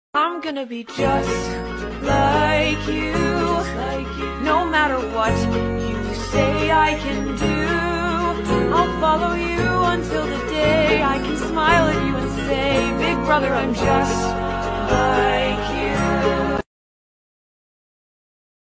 I'm gonna be just like you, no matter what you say I can do. I'll follow you until the day I can smile at you and say, Big brother, I'm just like you.